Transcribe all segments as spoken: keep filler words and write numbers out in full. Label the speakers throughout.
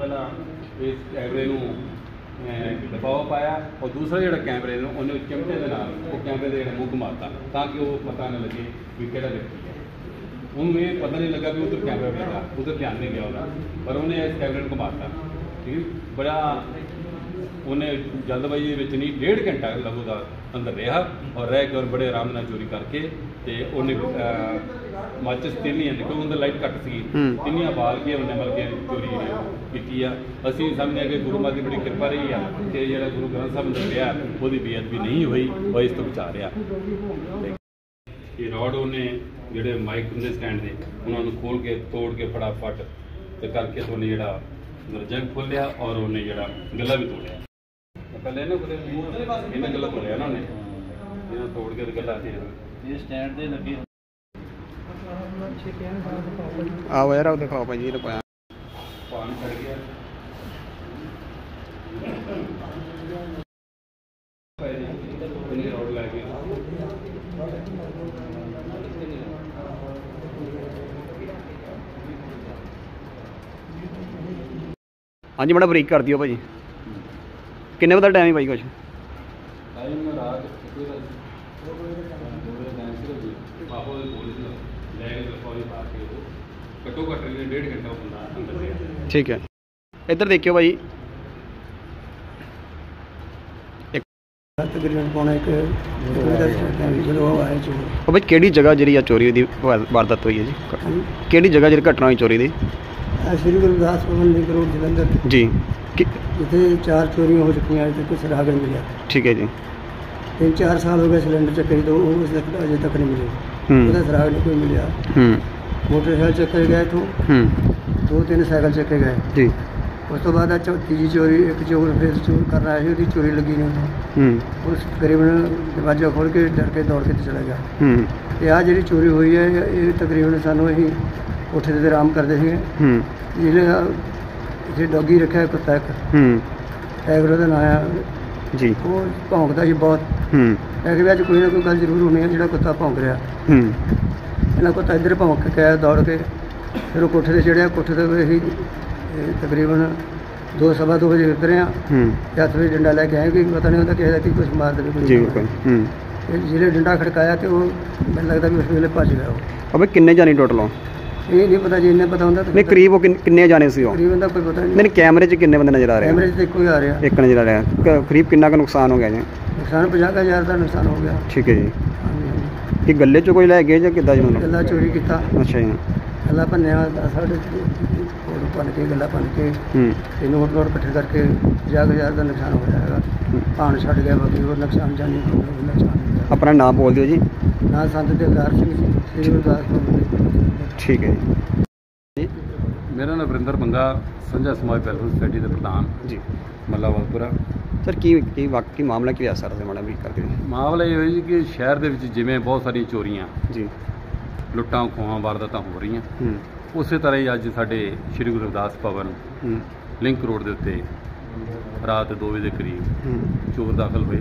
Speaker 1: पहला इस कैमरे दबाव पाया और दूसरा जो कैमरे उन्हें चिमटे के नाल वो कैमरे के मूँह घुमाता ताकि वो पता न लगे भी कि व्यक्ति है। उन्होंने ये पता नहीं लगा भी उधर कैमरा गया, उधर ध्यान नहीं गया वह, पर उन्हें इस कैमरे को घुमाता। ठीक बड़ा उन्हें जल्दबाजी नहीं डेढ़ घंटा लगभग अंदर रहा और रह के और बड़े आराम नाल चोरी करके ते उन्हें माचिस तीनियां क्योंकि उनकी लाइट घट सी तीनियां बाल के उन्हें मल के चोरी की। असीं समझने कि गुरु मां की बड़ी कृपा रही है कि जो गुरु ग्रंथ साहब ने लिया वो बेअदबी नहीं हुई और इस तो बचा रहा। ये रॉड उन्हें जोड़े माइक होंगे स्टैंड के उन्होंने खोल के तोड़ के फटाफट तो करके तो उन्हें जो दरजा भी खोलिया और उन्हें जो गला भी तोड़िया। पहले इन्हें खोले इन्हें गला तोड़िया ना उन्हें इन्हें तोड़ के गला ये स्टैंड दे लगे
Speaker 2: आओ यार दिखाओ भाई जी पाया
Speaker 1: पानी चढ़ गया रोड लग गया।
Speaker 2: हाँ जी बड़ा बरीक कर दियो भाई किन्ने बजे टाइम है भाई कुछ
Speaker 1: टाइम रात घट्टो घट्ट डेढ़ घंटा बंदा।
Speaker 2: ठीक है इधर देखियो भाई
Speaker 3: तकरीबन पौने एक
Speaker 2: भाई केड़ी जगह जी चोरी की वारदात हुई है जी केड़ी जगह जी घटना हुई चोरी की
Speaker 3: श्री गुरु रविदास भवन लिंक रोड जलंधर
Speaker 2: जी
Speaker 3: जिथे चार चोरियां हो चुकी हैं अजे तक सुराग नहीं मिला।
Speaker 2: ठीक है जी तीन
Speaker 3: चार साल हो गए सिलेंडर चक्कर तो अजे तक नहीं मिले उसका सुराग नहीं कोई मिला। मोटरसाइकिल चक्के गए तो दो तीन साइकिल चक्के गए जी उस तो बाद तीजी चोरी एक चोर फिर चोर कर रहा है चोरी लगी नहीं उस तकरीबन दरवाजा खोल के डर के दौड़ के चला गया। आ जी चोरी हुई है ये तकरीबन सानू अं कोठे ते आराम करते थे जिसे डॉगी रखा है कुत्ता एक टाइगर का नाम है जी वो भौंकता जी बहुत टाइगर अच कोई ना कोई गल जरूर होनी है जो कुत्ता भौंक रहा इन्हें कुत्ता इधर भौंक के गया दौड़ के फिर वो कोठे से चढ़िया कोठे से अभी तकरीबन दो सवा दो बजे उतरे हथ में डंडा लैके आए कि पता नहीं होता किसी का कुछ मार दे जिले डंडा खड़काया तो वो मैंने लगता भी उस वेले भज गया वो।
Speaker 2: अब किन्ने जाने टोटल
Speaker 3: ये नहीं पता जी इन्हें पता होंगे
Speaker 2: नहीं करीब वो किन्ने जाने से
Speaker 3: करीबन का कोई पता नहीं
Speaker 2: नहीं कैमरे च किन्ने बंदे नजर आ रहे हैं
Speaker 3: कैमरे से कोई आ रहा
Speaker 2: एक नजर आ रहा है करीब किन्ना का नुकसान हो गया जी
Speaker 3: नुकसान पचास हज़ार का नुकसान हो गया। ठीक
Speaker 2: है जी कि गले चो कोई लै गए या किदा जी मतलब
Speaker 3: गला चोरी किया अच्छा जी गला भन्या साढ़े भन के गला भन के नोट नोट इकट्ठे करके पचास हज़ार का नुकसान हो जाएगा भाण छड़ गया बाकी और नुकसान जानी नुकसान।
Speaker 2: अपना नाम बोल दियो जी
Speaker 3: ना संत दिलदार सिंह जी श्री गुरदास।
Speaker 2: ठीक है जी
Speaker 1: मेरा नाम वरिंदर बंगा संझा समाज वेलफेयर सोसाइटी के प्रधान
Speaker 2: जी
Speaker 1: मल्ला वालपुरा।
Speaker 2: सर की की वाकई मामला की सर से माड़ा भी करते हैं
Speaker 1: मामला ये है जी कि शहर के जिमें बहुत सारी चोरियां
Speaker 2: जी
Speaker 1: लुट्टां खोहां वारदातां हो रही हैं उस तरह ही अज साडे श्री गुरु रविदास भवन लिंक रोड के उत्ते रात दो बजे के करीब चोर दाखिल हुए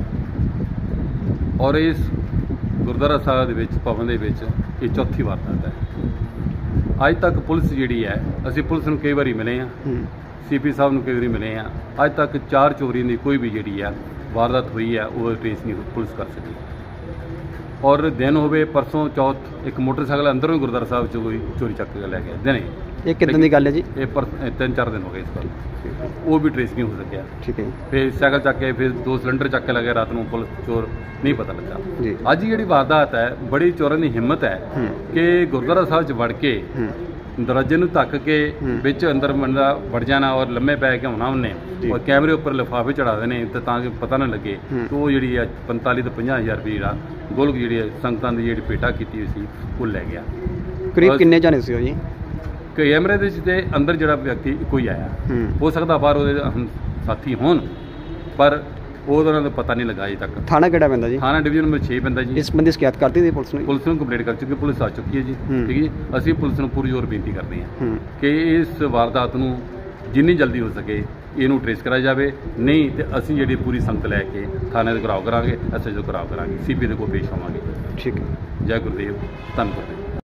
Speaker 1: और इस गुरुद्वारा साहब दे विच भवन दे विच ये चौथी वारदात है। अज तक पुलिस जिहड़ी है असीं पुलिस नूं कई बारी मिले हैं सी पी साहब नूं कई बारी मिले हैं अज तक चार चोरी की कोई भी जिहड़ी है वारदात हुई है वो ट्रेस नहीं पुलिस कर सकी। और दिन होवे परसों चौथ एक मोटरसाइकिल अंदरों ही गुरुद्वारा साहब चो कोई चोरी चक के लै गया दिने
Speaker 2: ये कितने की गल है जी ये
Speaker 1: पर तीन चार दिन हो गए इस पर वो भी ट्रेस नहीं हो सकिया।
Speaker 2: ठीक है
Speaker 1: फिर साइकिल चक के फिर दो सिलेंडर चक के लगे रात को पुलिस चोर नहीं पता लगा। अज जी वारदात है बड़ी चोरों की हिम्मत है कि गुरुद्वारा साहब च वड़ के दरवाजे नूं धक्क के विच अंदर बंदा वड़ जाना और लम्मे पै के होना उन्हें और कैमरे उपर लिफाफे चढ़ा देने ताकि पता ना लगे तो वो जी पंताली तो पचास हज़ार रुपये जो गोलक जी संगतां की जी भेटा की हुई सी वो लै गया।
Speaker 2: करीब किन्ने जाने से जी
Speaker 1: कैमरे के अंदर जो व्यक्ति कोई आया हो सकता बाहर वो साथी होन पर वो पता नहीं लगा अजे तक।
Speaker 2: थाना किहड़ा पैंदा जी
Speaker 1: थाना डिवीजन नंबर छे पैंदा जी।
Speaker 2: इस संबंधी शिकायत करती थी पुलिस ने
Speaker 1: पुलिस ने कंप्लेंट कर चुकी पुलिस आ चुकी है जी ठीक है जी। असीं पुलिस नूं पूरी जोर बेनती करते हैं कि इस वारदात नूं जिन्नी जल्दी हो सके इनू ट्रेस कराया जाए नहीं तो असीं जिहड़ी पूरी संगत लैके थाने दे घराव करांगे एस एच ओ घराव करांगे सी पी दे कोल पेश होवांगे।
Speaker 2: ठीक है।
Speaker 1: जय गुरुदेव धन गुरुदेव।